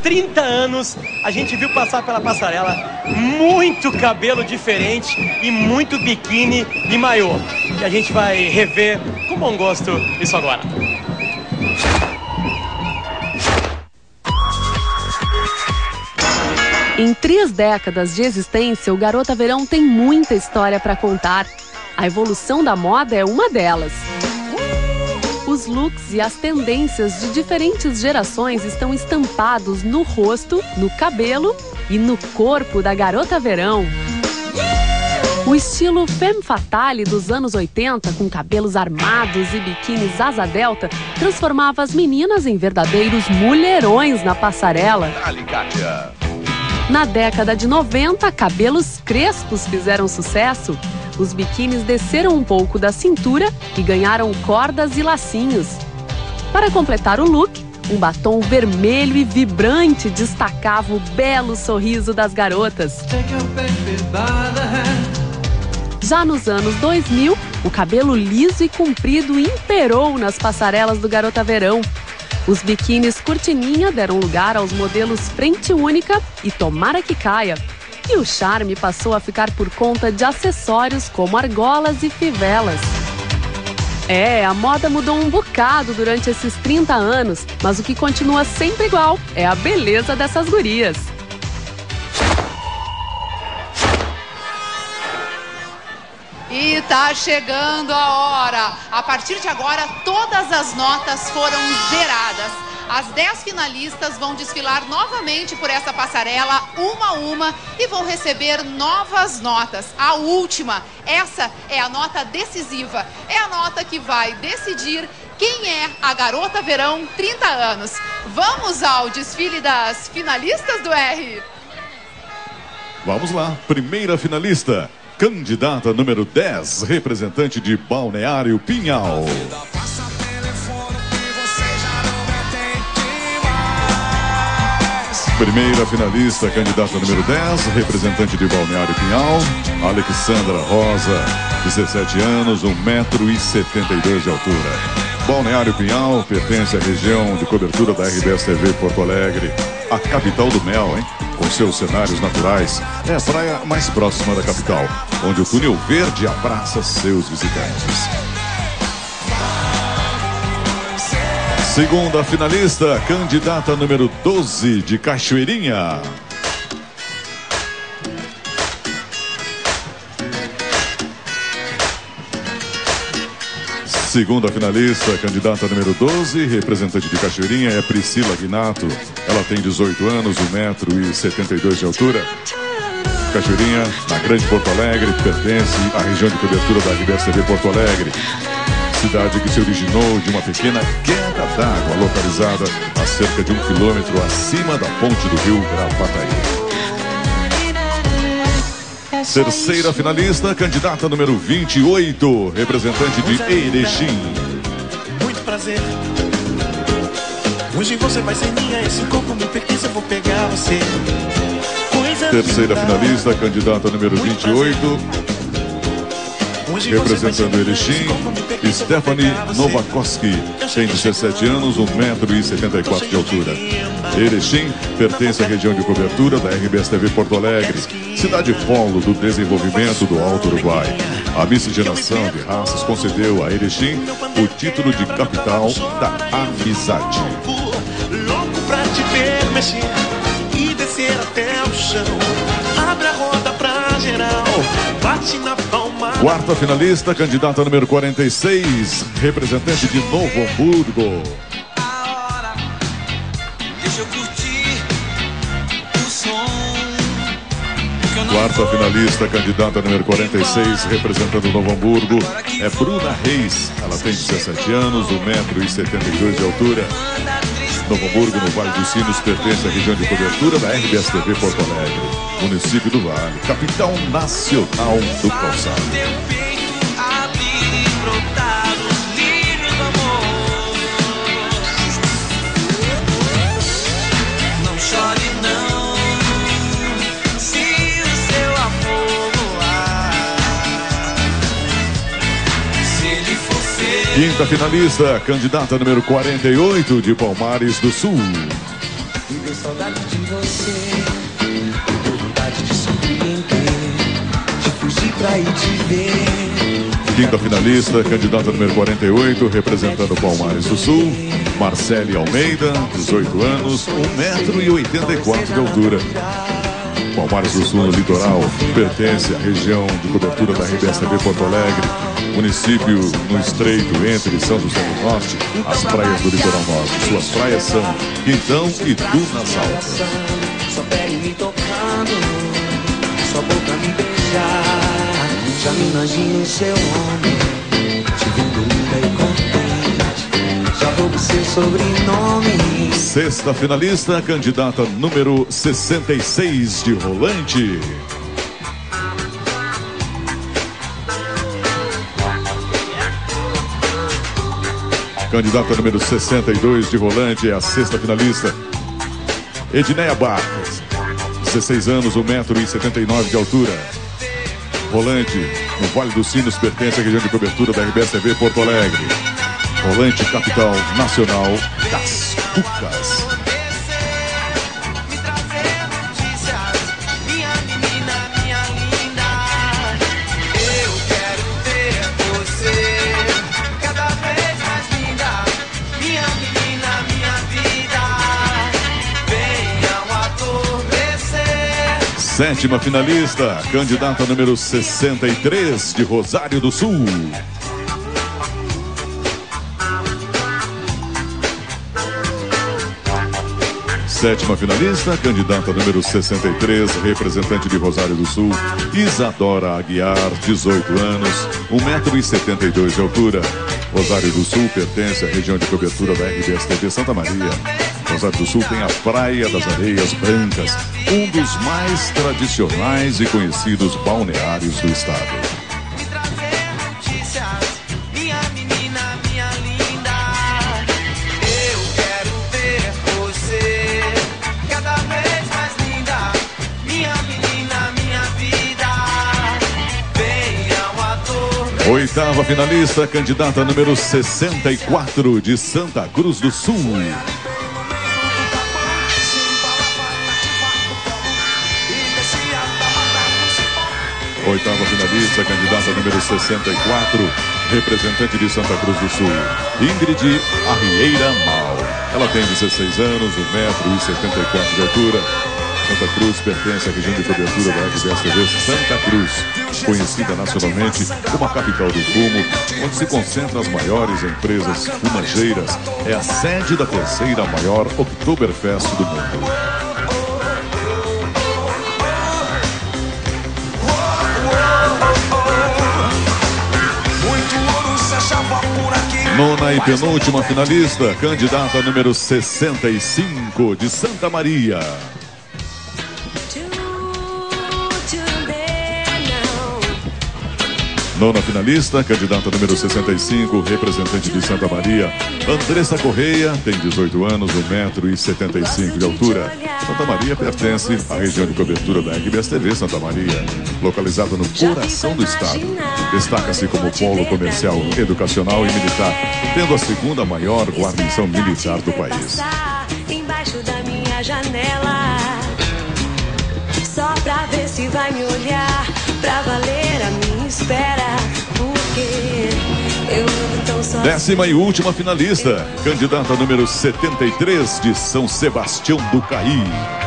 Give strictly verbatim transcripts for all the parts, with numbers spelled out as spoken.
trinta anos, a gente viu passar pela passarela muito cabelo diferente e muito biquíni e maiô. E a gente vai rever com bom gosto isso agora. Em três décadas de existência, o Garota Verão tem muita história para contar. A evolução da moda é uma delas. Os looks e as tendências de diferentes gerações estão estampados no rosto, no cabelo e no corpo da Garota Verão. O estilo femme fatale dos anos oitenta, com cabelos armados e biquínis asa delta, transformava as meninas em verdadeiros mulherões na passarela. Na década de noventa, cabelos crespos fizeram sucesso. Os biquínis desceram um pouco da cintura e ganharam cordas e lacinhos. Para completar o look, um batom vermelho e vibrante destacava o belo sorriso das garotas. Já nos anos dois mil, o cabelo liso e comprido imperou nas passarelas do Garota Verão. Os biquínis cortininha deram lugar aos modelos frente única e tomara que caia. E o charme passou a ficar por conta de acessórios como argolas e fivelas. É, a moda mudou um bocado durante esses trinta anos, mas o que continua sempre igual é a beleza dessas gurias. E tá chegando a hora. A partir de agora, todas as notas foram zeradas. As dez finalistas vão desfilar novamente por essa passarela, uma a uma, e vão receber novas notas. A última, essa é a nota decisiva. É a nota que vai decidir quem é a Garota Verão trinta anos. Vamos ao desfile das finalistas do R. Vamos lá, primeira finalista. Candidata número dez, representante de Balneário Pinhal. Primeira finalista, candidata número dez, representante de Balneário Pinhal, Alexandra Rosa, dezessete anos, um metro e setenta e dois de altura. Balneário Pinhal pertence à região de cobertura da R B S T V Porto Alegre, a capital do mel, hein? Com seus cenários naturais, é a praia mais próxima da capital, onde o túnel verde abraça seus visitantes. Segunda finalista, candidata número doze de Cachoeirinha. Segunda finalista, candidata número doze, representante de Cachoeirinha, é Priscila Guinato. Ela tem dezoito anos, um metro e setenta e dois de altura. Cachoeirinha, na Grande Porto Alegre, pertence à região de cobertura da R B S T V Porto Alegre. Cidade que se originou de uma pequena queda d'água localizada a cerca de um quilômetro acima da ponte do rio Gravataí. Terceira finalista, candidata número vinte e oito, representante de Erechim. Muito prazer. Hoje você vai ser minha, esse corpo me pertence, eu vou pegar você. Terceira finalista, candidata número vinte e oito, representando Erechim, Stephanie Novakoski, tem dezessete anos, um metro e setenta e quatro de altura. Erechim pertence à região de cobertura da R B S T V Porto Alegre, cidade polo do desenvolvimento do Alto Uruguai. A miscigenação de raças concedeu a Erechim o título de capital da amizade. Louco pra te ver mexer e descer até o chão. Abre a roda pra geral, bate na palma. Quarta finalista, candidata número quarenta e seis, representante de Novo Hamburgo. Quarta finalista, candidata número quarenta e seis, representando Novo Hamburgo, é Bruna Reis. Ela tem dezessete anos, um metro e setenta e dois de altura. Novo Hamburgo, no Vale dos Sinos, pertence à região de cobertura da R B S T V Porto Alegre, município do Vale, capital nacional do calçado. Quinta finalista, candidata número quarenta e oito de Palmares do Sul. saudade de você, tô com vontade de surpreender, de fugir pra ir te ver. Quinta finalista, candidata número quarenta e oito, representando Palmares do Sul, Marcele Almeida, dezoito anos, um metro e oitenta e quatro de altura. Palmares do Sul, no litoral, pertence à região de cobertura da R B S T V Porto Alegre, município no estreito entre São José do Norte, as praias do litoral norte. Suas praias são Quintão e Dunas Altas. Sua pele me tocando, sua boca me beijar, já me imagino seu homem, te vendo linda e contente, já vou pro seu sobrenome. Sexta finalista, candidata número sessenta e seis de Rolante. Candidata número sessenta e dois de Rolante é a sexta finalista. Edneia Barros, dezesseis anos, um metro e setenta e nove de altura. Rolante, no Vale dos Sinos, pertence à região de cobertura da R B S T V Porto Alegre. Rolante, capital nacional das cucas. Sétima finalista, candidata número sessenta e três de Rosário do Sul. Sétima finalista, candidata número sessenta e três, representante de Rosário do Sul, Isadora Aguiar, dezoito anos, um metro e setenta e dois de altura. Rosário do Sul pertence à região de cobertura da R B S T V Santa Maria. Rosário do Sul tem a Praia das Areias Brancas, um dos mais tradicionais e conhecidos balneários do estado. Oitava finalista, candidata número sessenta e quatro de Santa Cruz do Sul. Oitava finalista, candidata número sessenta e quatro, representante de Santa Cruz do Sul, Ingrid Arrieira Mal. Ela tem dezesseis anos, um metro e setenta e quatro de altura. Santa Cruz pertence à região de cobertura da R B S T V Santa Cruz, conhecida nacionalmente como a capital do fumo, onde se concentram as maiores empresas fumageiras. É a sede da terceira maior Oktoberfest do mundo. Nona e penúltima finalista, candidata número sessenta e cinco de Santa Maria. Nona finalista, candidata número sessenta e cinco, representante de Santa Maria, Andressa Correia, tem dezoito anos, um metro e setenta e cinco de altura. Santa Maria pertence à região de cobertura da R B S T V Santa Maria, localizada no coração do estado. Destaca-se como polo comercial, educacional e militar, tendo a segunda maior guarnição militar do país. Embaixo da minha janela, só pra ver se vai me olhar, pra valer a minha espera, porque eu ando tão sozinha. Décima e última finalista, candidata número setenta e três de São Sebastião do Caí.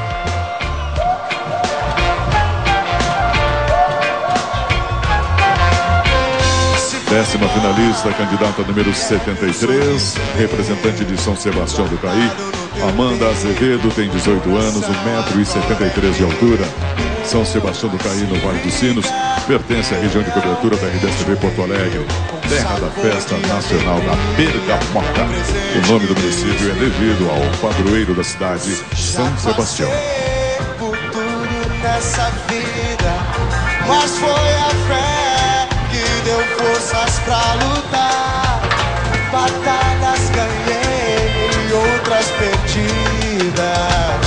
Décima finalista, candidata número setenta e três, representante de São Sebastião do Caí, Amanda Azevedo, tem dezoito anos, um metro e setenta e três de altura. São Sebastião do Caí, no Vale dos Sinos, pertence à região de cobertura da R B S T V Porto Alegre, terra da Festa Nacional da Bergamota. O nome do município é devido ao padroeiro da cidade, São Sebastião. Por tudo nessa vida, mas foi a fé que deu forças pra lutar. Batalhas ganhei, outras perdidas.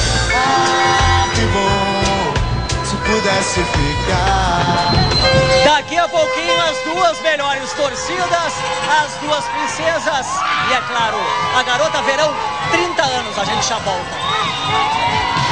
Ah, que bom se pudesse ficar. Daqui a pouquinho as duas melhores torcidas, as duas princesas e, é claro, a Garota Verão, trinta anos, a gente já volta.